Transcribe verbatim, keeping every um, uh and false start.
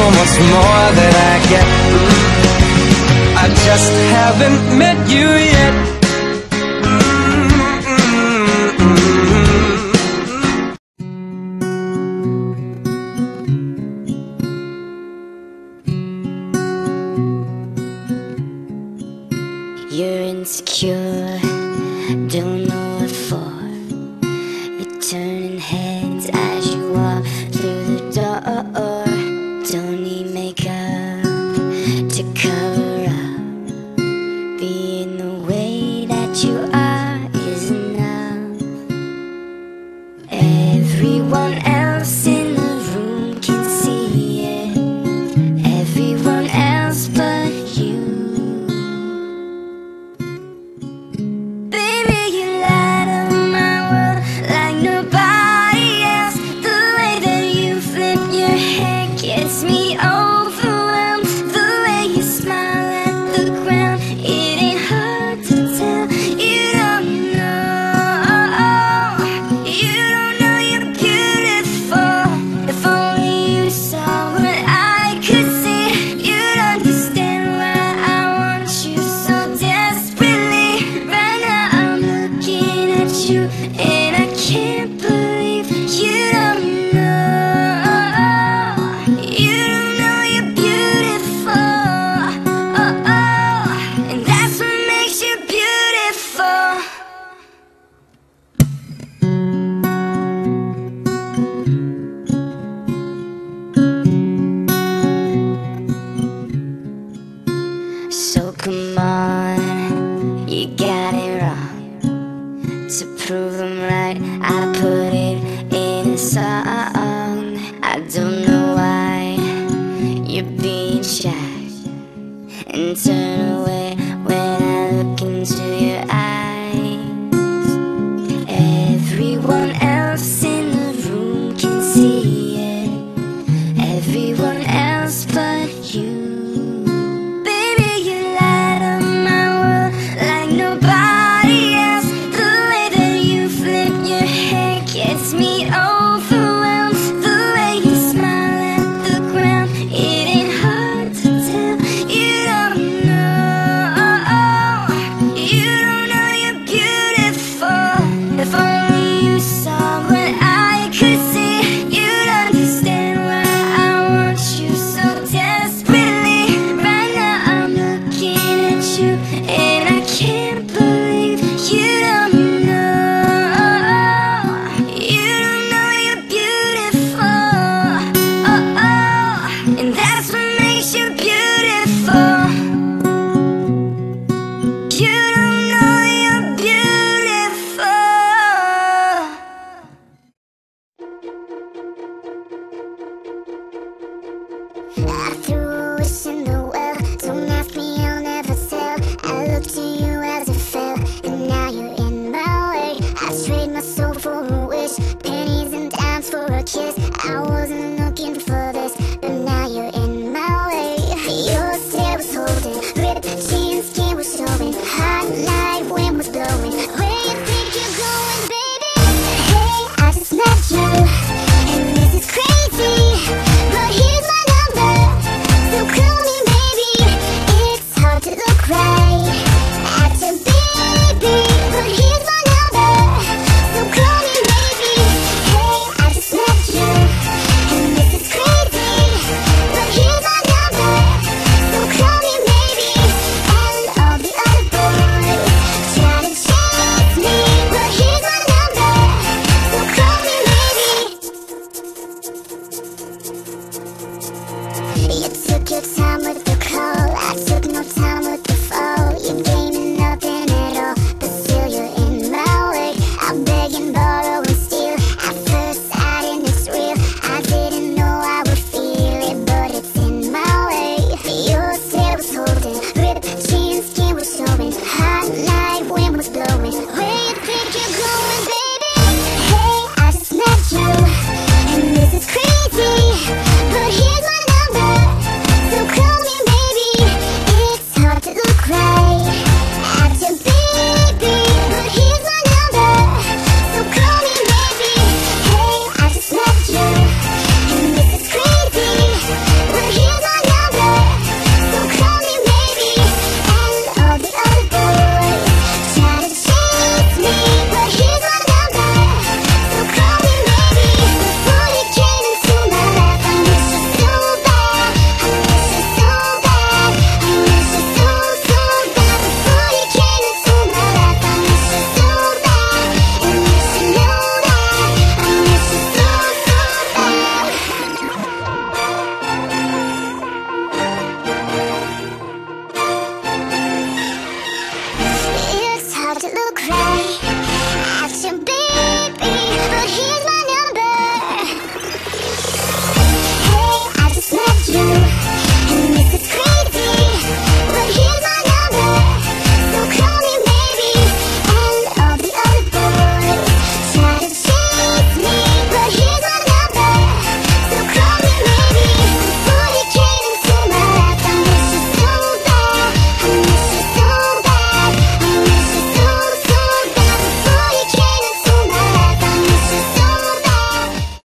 so much more that I get. I just haven't met you yet. You're insecure, don't know what for. You're turning heads as you walk through the door. Don't need makeup to cover up. Being the way that you are is enough. Everyone else in the room can see it. Everyone else but you. Gets me overwhelmed. The way you smile at the ground, it ain't hard to tell. You don't know, you don't know you're beautiful. If only you saw what I could see, you'd understand why I want you so desperately. Right now I'm looking at you and I can't believe you don't know. So come on, you got it wrong. To prove I'm right, I put it in a song. I don't know why you're being shy and turn away when I look into your eyes. Everyone else in the room can see it. Everyone else but you. Gets me overwhelmed. The way you smile at the ground, it ain't hard to tell. You don't know. look right.